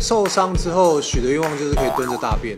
受伤之后许的愿望就是可以蹲着大便。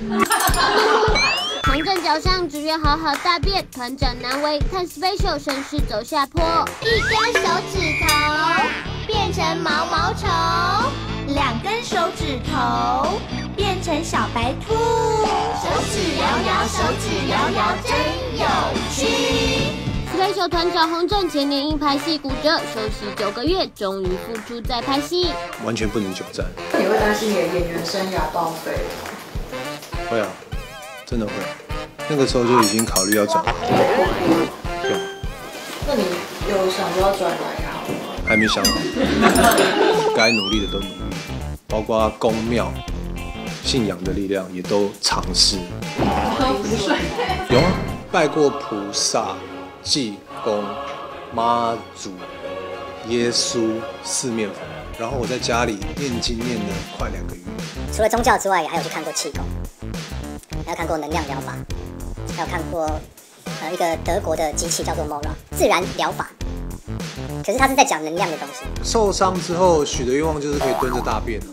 洪正脚上只愿好好大便，团长难为，看 Special 顺势走下坡。一根手指头变成毛毛虫 ，2根手指头变成小白兔，手指摇摇，手指摇摇，真有趣。 Special 团长洪正前年因拍戏骨折，休息9个月，终于复出再拍戏。 完全不能久站。 你会担心你的演员生涯报废吗？ 会啊，真的会。那个时候就已经考虑要转行。对。 那你有想说要转哪一行吗？ 还没想好，该努力的都努力，包括公庙、信仰的力量也都尝试。有啊，拜过菩萨、济公、妈祖、耶稣、四面佛，然后我在家里念经念了快2个月。 除了宗教之外，还有去看过气功，还有看过能量疗法，还有看过一个德国的机器叫做 Mora 自然疗法。可是他是在讲能量的东西。 受伤之后许的愿望就是可以蹲着大便。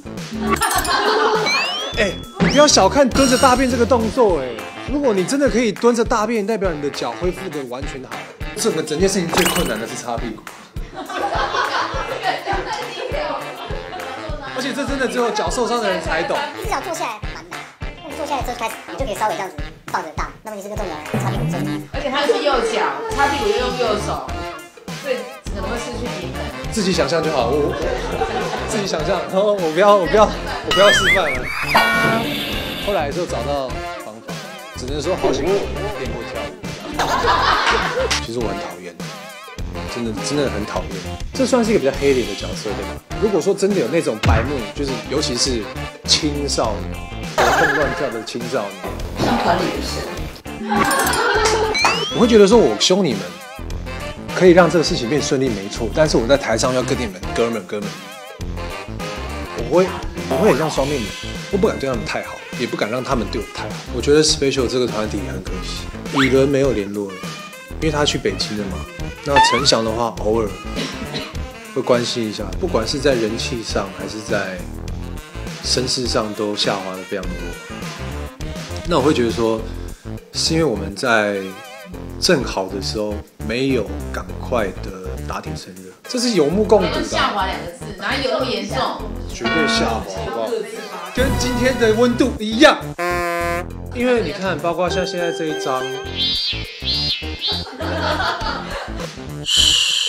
哎，你不要小看蹲着大便这个动作哎。如果你真的可以蹲着大便，代表你的脚恢复的完全好。整件事情最困难的是擦屁股。而且这真的只有脚受伤的人才懂。 至少坐下来蛮难，那你坐下来之后开始，你就可以稍微这样子抱着大。那么你这个动作擦屁股最难。 而且他是右脚，擦屁股又用右手，所以怎么会失去平衡？ 自己想象就好，我自己想象，然后我不要示范了。后来就找到方法，只能说好险我练过跳舞。其实我很讨厌，真的很讨厌。这算是一个比较黑脸的角色，对吧？如果说真的有那种白目，就是尤其是青少年活蹦乱跳的青少年， 像团里的谁？ 我会觉得说我凶你们。可以让这个事情变顺利，没错。但是我在台上要跟你们哥们，我会很像双面人，我不敢对他们太好，也不敢让他们对我太好。我觉得 Special 这个团体很可惜，以伦没有联络了，因为他去北京了嘛。那陈翔的话，偶尔会关心一下，不管是在人气上还是在声势上，都下滑的非常多。那我会觉得说，是因为我们在正好的时候没有赶快的打铁趁热，这是有目共睹的。 下滑2个字，哪有那么严重？ 绝对下滑，好不好？跟今天的温度一样。因为你看，包括像现在这一张。